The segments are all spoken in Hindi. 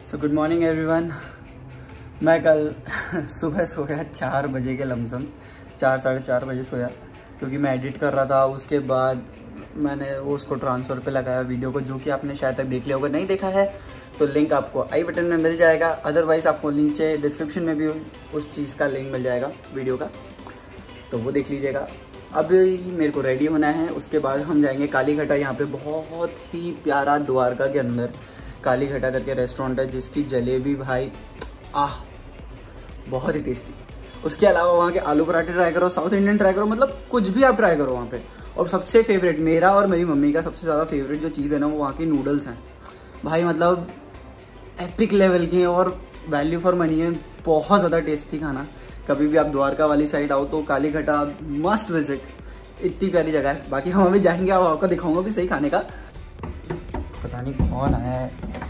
So good morning everyone. मैं कल सुबह सोया 4 बजे के लमसम, 4-4:30 बजे सोया क्योंकि मैं एडिट कर रहा था। उसके बाद मैंने उसको ट्रांसफ़र पे लगाया वीडियो को, जो कि आपने शायद तक देख लिया होगा। नहीं देखा है तो लिंक आपको आई बटन में मिल जाएगा, अदरवाइज़ आपको नीचे डिस्क्रिप्शन में भी उस चीज़ का लिंक मिल जाएगा वीडियो का, तो वो देख लीजिएगा। अभी मेरे को रेडी होना है, उसके बाद हम जाएंगे कालीघाटा। यहाँ पे बहुत ही प्यारा द्वारका के अंदर कालीघाटा करके रेस्टोरेंट है, जिसकी जलेबी भाई बहुत ही टेस्टी। उसके अलावा वहाँ के आलू पराठे ट्राई करो, साउथ इंडियन ट्राई करो, मतलब कुछ भी आप ट्राई करो वहाँ पे। और सबसे फेवरेट मेरा और मेरी मम्मी का सबसे ज़्यादा फेवरेट जो चीज़ है ना, वो वहाँ की नूडल्स हैं भाई। मतलब एपिक लेवल के और वैल्यू फॉर मनी है, बहुत ज़्यादा टेस्टी खाना। कभी भी आप द्वारका वाली साइड आओ तो कालीघाटा मस्ट विजिट, इतनी प्यारी जगह है। बाकी हम अभी जाएंगे, अब आपको दिखाऊंगा भी सही खाने का। पता नहीं कौन है,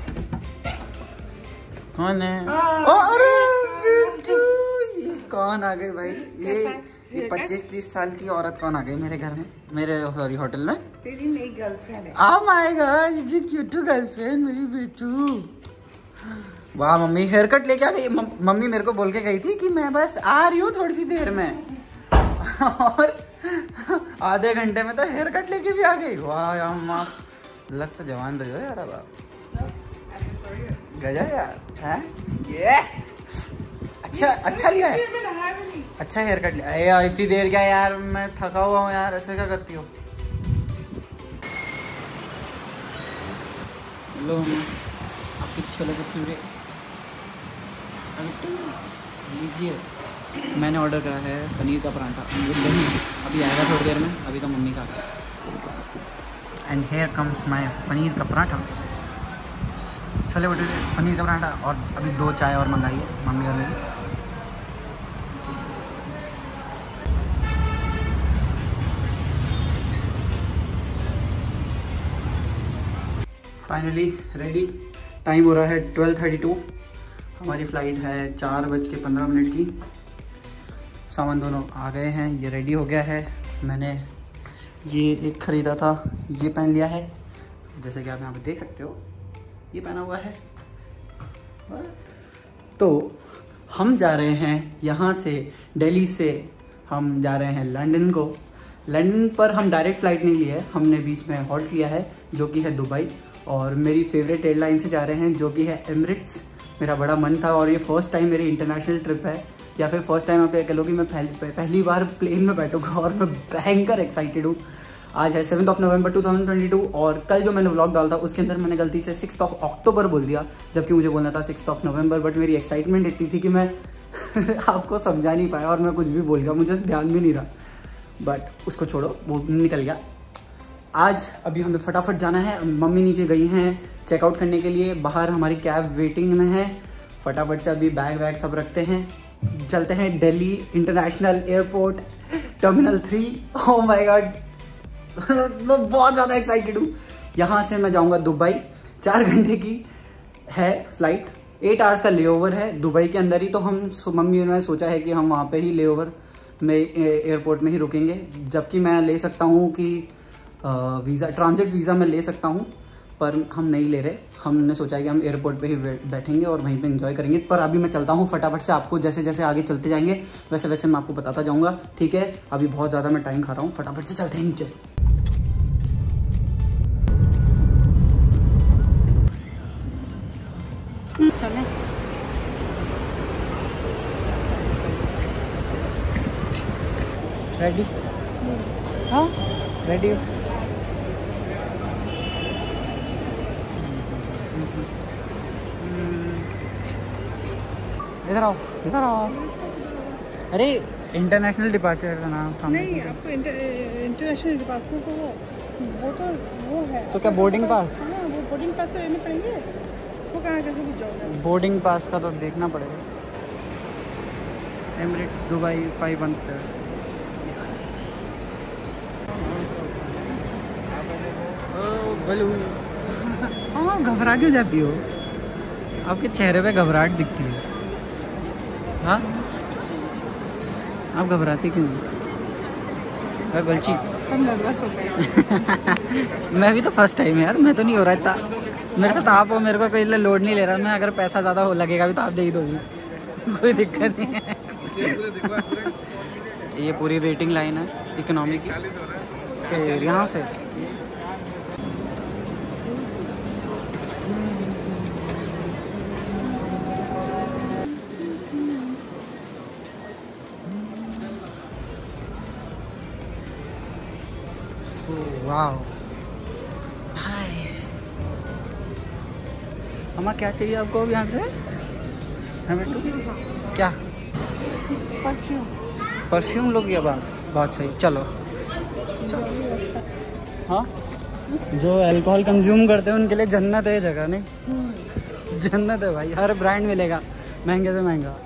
कौन है? अरे बिट्टू, ये कौन आ गई भाई? ये 25-30 साल की औरत कौन आ गई मेरे घर में, मेरे सॉरी होटल में? तेरी नई गर्लफ्रेंड है। Oh my God, जी क्यूट गर्लफ्रेंड मेरी बिट्टू। वाह मम्मी, हेयर कट लेके आ गई। मम्मी मेरे को बोल के गई थी कि मैं बस आ रही हूँ थोड़ी सी देर में, और आधे घंटे में तो हेयर कट लेके भी आ गई। वाह यार अम्मा, लग तो जवान रही हो यार। अब गजब यार है ये। अच्छा लिया है, अच्छा हेयर कट लिया। यार इतनी देर क्या यार, मैं थका हुआ हूँ यार, ऐसे क्या करती हो? लो आपके छोले भटूरे लीजिए। मैंने ऑर्डर करा है पनीर का पराठा, अभी आएगा थोड़ी देर में, अभी तो मम्मी का। And here comes my paneer का पराठा, छोले भटूरे, पनीर का पराठा, और अभी 2 चाय और मंगाई है मम्मी और मेरी। Finally ready. टाइम हो रहा है 12:32। हमारी फ़्लाइट है 4:15 की। सामान दोनों आ गए हैं, ये रेडी हो गया है। मैंने ये एक ख़रीदा था, ये पहन लिया है, जैसे कि आप यहाँ पे देख सकते हो, ये पहना हुआ है। तो हम जा रहे हैं यहाँ से, दिल्ली से हम जा रहे हैं लंदन को। लंदन पर हम डायरेक्ट फ़्लाइट नहीं ली है, हमने बीच में हॉल्ट लिया है, जो कि है दुबई। और मेरी फेवरेट एयरलाइन से जा रहे हैं, जो कि है एमिरेट्स। मेरा बड़ा मन था, और ये फर्स्ट टाइम मेरी इंटरनेशनल ट्रिप है, या फिर फर्स्ट टाइम आप कह लो कि मैं पहली बार प्लेन में बैठूंगा, और मैं भयंकर एक्साइटेड हूँ। आज है 7 नवंबर 2022, और कल जो मैंने व्लॉग डाला था उसके अंदर मैंने गलती से 6 अक्टूबर बोल दिया, जबकि मुझे बोलना था 6 नवंबर। बट मेरी एक्साइटमेंट इतनी थी कि मैं आपको समझा नहीं पाया, और मैं कुछ भी बोल गया, मुझे ध्यान भी नहीं रहा। बट उसको छोड़ो, वो निकल गया। आज अभी हमें फटाफट जाना है। मम्मी नीचे गई हैं चेकआउट करने के लिए, बाहर हमारी कैब वेटिंग में है। फटाफट से अभी बैग वैग सब रखते हैं, चलते हैं Delhi international airport terminal 3। Oh my God, मैं बहुत ज़्यादा एक्साइटेड हूँ। यहाँ से मैं जाऊँगा दुबई, 4 घंटे की है फ़्लाइट, 8 आवर्स का लेओवर है दुबई के अंदर ही। तो हम मम्मी ने सोचा है कि हम वहाँ पे ही लेओवर में एयरपोर्ट में ही रुकेंगे, जबकि मैं ले सकता हूँ कि वीज़ा, ट्रांजिट वीज़ा मैं ले सकता हूँ, पर हम नहीं ले रहे। हमने सोचा है कि हम एयरपोर्ट पे ही बैठेंगे और वहीं पे एंजॉय करेंगे। पर अभी मैं चलता हूँ फटाफट से, आपको जैसे जैसे आगे चलते जाएंगे वैसे वैसे मैं आपको बताता जाऊँगा, ठीक है? अभी बहुत ज़्यादा मैं टाइम खा रहा हूँ, फटाफट से चलते हैं नीचे। चलें। रेडी? हाँ रेडी। इधर आओ, इधर आओ। अरे इंटरनेशनल डिपार्चर का नाम सामने नहीं, आपको इंटरनेशनल डिपार्चर तो वो है। तो क्या बोर्डिंग पास? हाँ, वो बोर्डिंग पास लेने पड़ेंगे। वो कहाँ कैसे भी जाओगे? बोर्डिंग पास का तो देखना पड़ेगा। Emirates Dubai 517। बलू हाँ, घबरा क्यों जाती हो? आपके चेहरे पे घबराहट दिखती है। हाँ, आप घबराती क्यों? गलची सब नर्वस होते हैं। मैं भी तो फर्स्ट टाइम है यार, मैं तो नहीं हो रहा था। मेरे साथ आप हो, मेरे को कोई लोड नहीं ले रहा। मैं अगर पैसा ज़्यादा हो लगेगा भी तो आप दे ही दोगी, कोई दिक्कत नहीं है। ये पूरी वेटिंग लाइन है इकोनॉमी की। फिर यहाँ से वाह, अम्मा क्या चाहिए आपको अब यहाँ से? हमें तो क्या परफ्यूम लोगी अब आप? बहुत सही, चलो चलो। हाँ, जो अल्कोहल कंज्यूम करते हैं उनके लिए जन्नत है ये जगह, नहीं? जन्नत है भाई, हर ब्रांड मिलेगा, महंगे से महंगा।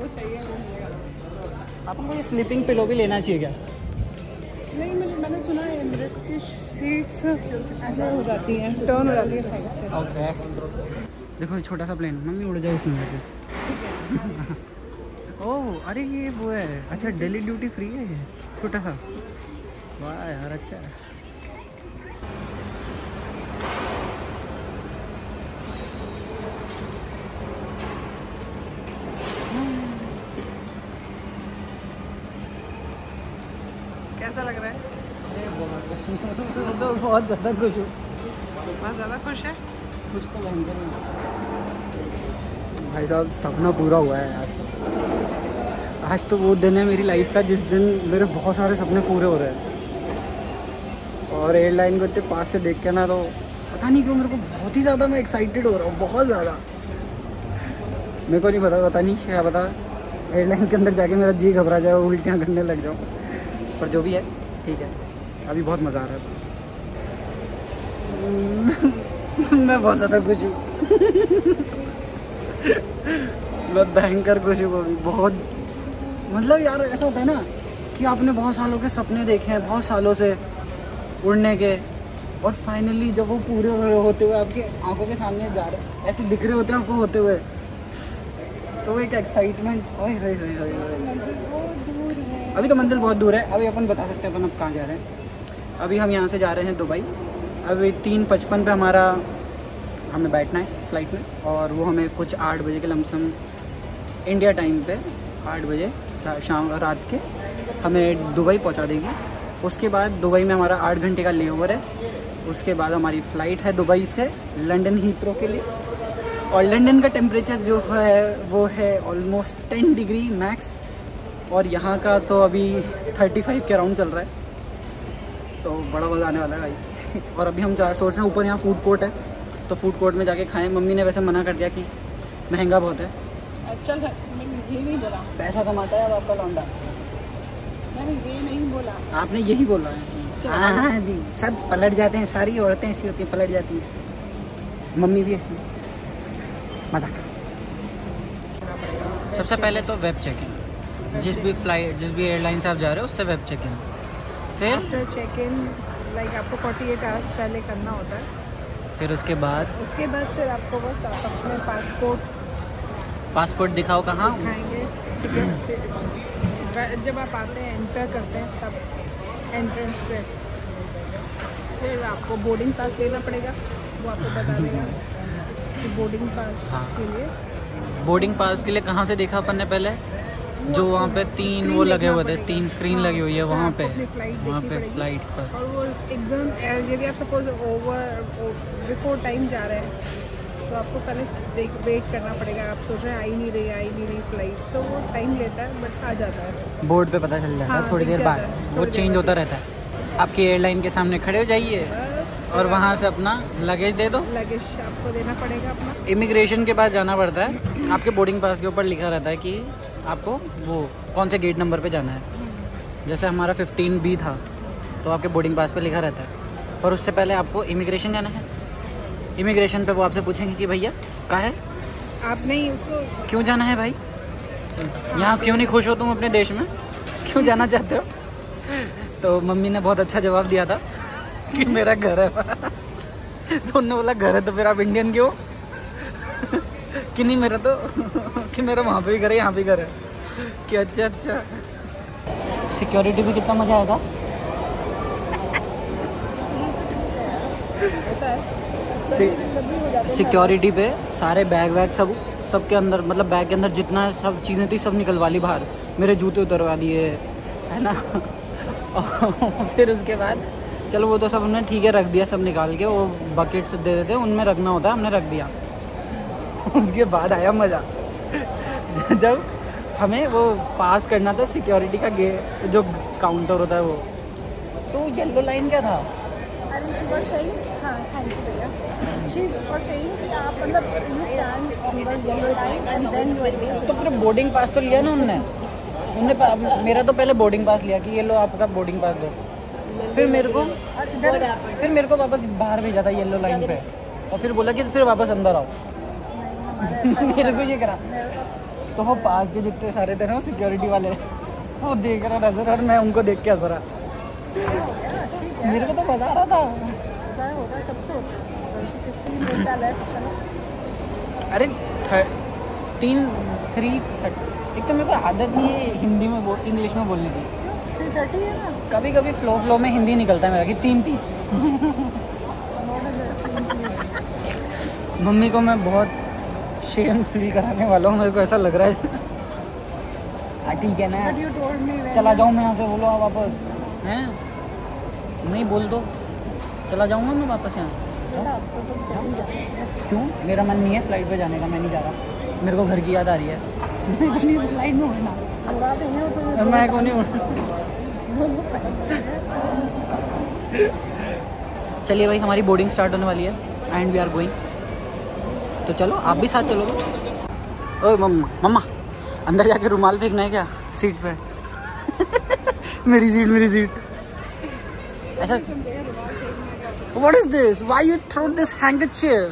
अपन को ये स्लीपिंग पिलो भी लेना चाहिए क्या? नहीं, मैंने सुना है एमिरेट्स की सीट्स ऐसे हो जाती हैं, टर्न हो जाती है साइड से। ओके, देखो ये छोटा सा प्लेन, मम्मी उड़ जाए उसमें जाके। ओह अरे ये वो है, अच्छा डेली ड्यूटी फ्री है ये, छोटा सा। वाह यार, अच्छा है। कैसा लग रहा है? मैं तो बहुत ज़्यादा खुश हूँ। बहुत ज़्यादा खुश है? कुछ तो भयंकर नहीं भाई साहब, सपना पूरा हुआ है आज तक। आज तो वो दिन है मेरी लाइफ का जिस दिन मेरे बहुत सारे सपने पूरे हो रहे हैं। और एयरलाइन को इतने पास से देख के ना, तो पता नहीं क्यों मेरे को बहुत ही ज़्यादा मैं एक्साइटेड हो रहा हूँ, बहुत ज़्यादा। मेरे को नहीं पता नहीं क्या पता एयरलाइन के अंदर जाके मेरा जी घबरा जाए, उल्टियाँ करने लग जाऊँ, पर जो भी है ठीक है, अभी बहुत मज़ा आ रहा है। मैं बहुत ज़्यादा खुश हूँ। मैं भयंकर खुश हूँ अभी, बहुत। मतलब यार ऐसा होता है ना कि आपने बहुत सालों के सपने देखे हैं, बहुत सालों से उड़ने के, और फाइनली जब वो पूरे होते हुए आपकी आंखों के सामने जा रहे, ऐसे दिख रहे होते हैं आपको होते हुए, तो वो एक एक्साइटमेंट। अभी तो मंजिल बहुत दूर है, अभी अपन बता सकते हैं अपन अब कहाँ जा रहे हैं। अभी हम यहाँ से जा रहे हैं दुबई। अभी 3:55 पे हमें बैठना है फ़्लाइट में, और वो हमें कुछ 8 बजे के लमसम इंडिया टाइम पे 8 बजे शाम रात के हमें दुबई पहुँचा देगी। उसके बाद दुबई में हमारा 8 घंटे का लेओवर है। उसके बाद हमारी फ़्लाइट है दुबई से लंदन हीथ्रो के लिए, और लंदन का टेम्परेचर जो है वो है ऑलमोस्ट 10 डिग्री मैक्स, और यहाँ का तो अभी 35 के अराउंड चल रहा है, तो बड़ा मज़ा आने वाला है भाई। और अभी हम सोच रहे हैं ऊपर यहाँ फूड कोर्ट है, तो फूड कोर्ट में जाके खाएं। मम्मी ने वैसे मना कर दिया कि महंगा बहुत है। चल, मैंने ये नहीं बोला। पैसा कमाता है अब आपका लौंडा। मैंने ये नहीं बोला, आपने यही बोला है। हाँ, सब पलट जाते हैं, सारी औरतें ऐसी होती हैं, पलट जाती हैं। मम्मी भी ऐसी। मजाक। सबसे पहले तो वेब चेक इन, जिस भी एयरलाइन से आप जा रहे हो उससे वेब चेक इन। फिर आफ्टर चेक इन लाइक आपको 48 आवर्स पहले करना होता है। फिर उसके बाद फिर आपको बस आप अपने पासपोर्ट दिखाओ। कहाँ दिखाएंगे? जब आप आते हैं, एंटर करते हैं, तब एंट्रेंस पे फिर आपको बोर्डिंग पास लेना पड़ेगा। वो आपको बता देगा कि बोर्डिंग पास के लिए कहाँ से देखा अपन ने पहले? जो वहाँ पे 3 वो लगे हुए थे, 3 स्क्रीन लगी हुई है वहाँ पे फ्लाइट पर। और वो एकदम यदि आप सपोज बिफोर टाइम जा रहे हैं तो आपको पहले वेट करना पड़ेगा। आप सोच रहे हैं आई नहीं रही फ्लाइट, तो वो टाइम लेता है, बट आ जाता है। बोर्ड पे पता चल जाता है थोड़ी देर बाद, वो चेंज होता रहता है। आपकी एयरलाइन के सामने खड़े हो जाइए और वहाँ से अपना लगेज दे दो। लगेज आपको देना पड़ेगा अपना। इमिग्रेशन के बाद जाना पड़ता है। आपके बोर्डिंग पास के ऊपर लिखा रहता है कि आपको वो कौन से गेट नंबर पे जाना है। जैसे हमारा 15B था, तो आपके बोर्डिंग पास पे लिखा रहता है। पर उससे पहले आपको इमिग्रेशन जाना है। इमिग्रेशन पे वो आपसे पूछेंगे कि भैया कहाँ है, आप नहीं उसको क्यों जाना है भाई, यहाँ क्यों नहीं खुश हो तुम अपने देश में, क्यों जाना चाहते हो? तो मम्मी ने बहुत अच्छा जवाब दिया था कि मेरा घर है। तो उन्होंने बोला घर है तो फिर आप इंडियन क्यों? कि नहीं मेरा तो कि मेरा वहाँ पे भी घर है, यहाँ भी घर है। कि अच्छा। सिक्योरिटी भी कितना मज़ा आया था। सिक्योरिटी पे सारे बैग वैग सबके अंदर, मतलब बैग के अंदर जितना सब चीज़ें थी सब निकलवा ली बाहर, मेरे जूते उतरवा दिए, है ना। और फिर उसके बाद चलो वो तो सब हमने ठीक है रख दिया, सब निकाल के वो बकेट्स दे देते उनमें रखना होता है, हमने रख दिया। उसके बाद आया मज़ा जब हमें वो पास करना था सिक्योरिटी का जो काउंटर होता है वो, तो येलो लाइन क्या था? तो फिर बोर्डिंग पास तो लिया ना उनने मेरा तो पहले बोर्डिंग पास लिया कि ये लो आपका बोर्डिंग पास दो, फिर मेरे को वापस बाहर भेजा था येलो लाइन पे, और फिर बोला कि फिर वापस अंदर आओ। मेरे को ये करा, तो वो पास के जितने सारे थे ना सिक्योरिटी वाले, वो देख रहा नजर, और मैं उनको देख के हंस रहा। मेरे को तो मजा आ रहा था। अरे 3:30 एक तो मेरे को आदत नहीं है हिंदी में इंग्लिश में बोलने की। 3:30 है ना, कभी कभी फ्लो में हिंदी निकलता है मेरा कि 3:30। मम्मी को मैं बहुत शेम फील कराने वाला हूँ, मेरे को ऐसा लग रहा है। ठीक है ना, चला जाऊँ मैं यहाँ से, बोलो आप वापस हैं, नहीं बोल दो चला जाऊँगा मैं वापस यहाँ। क्यों? मेरा मन नहीं है फ्लाइट पे जाने का, मैं नहीं जा रहा, मेरे को घर की याद आ रही है। फ्लाइट में उड़ना मैं को नहीं उड़ना। चलिए भाई, हमारी बोर्डिंग स्टार्ट होने वाली है एंड वी आर गोइंग, तो चलो आप भी साथ चलो। ओए मम्मा अंदर जाके रुमाल फेंकना है क्या सीट पे? मेरी सीट ऐसा। What is this? Why you throw this handkerchief?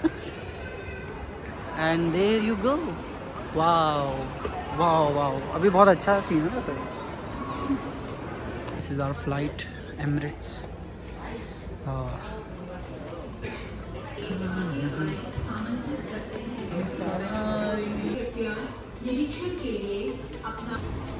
And there you go. Wow. अभी बहुत अच्छा सीन है वैसे। This is our flight, Emirates. निरीक्षण के लिए अपना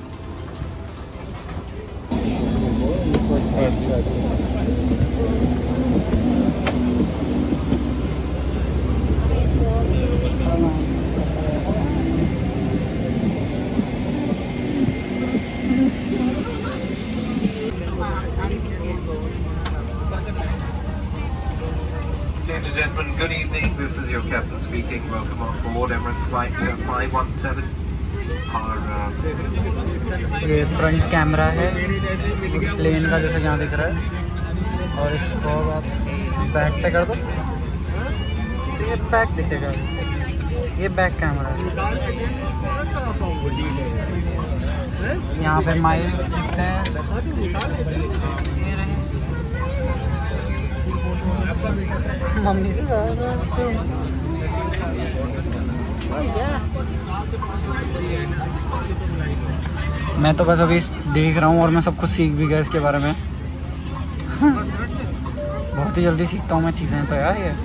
Ladies and gentlemen, good evening. This is your captain speaking. Welcome on board Emirates Flight 517. ये फ्रंट कैमरा है प्लेन का जैसा यहाँ दिख रहा है, और इसको आप बैक पे कर दो, ये बैक दिखेगा, ये बैक कैमरा है। यहाँ पे माइल्स दिखते हैं, ये रहे मम्मी से मैं तो बस अभी देख रहा हूँ और मैं सब कुछ सीख भी गया इसके बारे में। बहुत ही जल्दी सीखता हूँ मैं चीज़ें तो यार ये।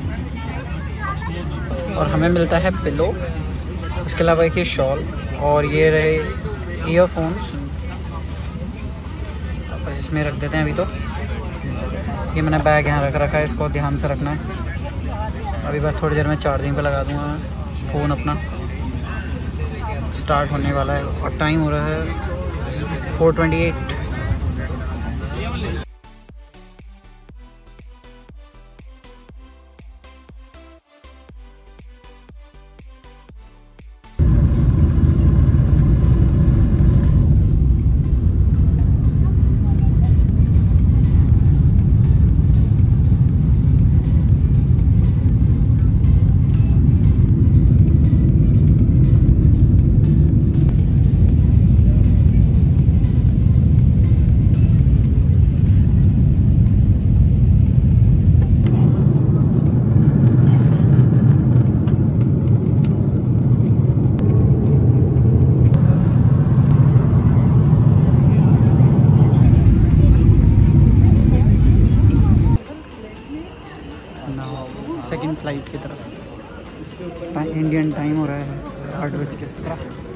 और हमें मिलता है पिलो, उसके अलावा एक ये शॉल, और ये रहे ईयरफोन्स, बस इसमें रख देते हैं अभी। तो ये मैंने बैग यहाँ रख रखा है, इसको ध्यान से रखना है। अभी बस थोड़ी देर में चार्जिंग पे लगा दूँगा फ़ोन अपना। स्टार्ट होने वाला है और टाइम हो रहा है 4:28। सेकंड फ्लाइट की तरफ इंडियन टाइम हो रहा है 8:17।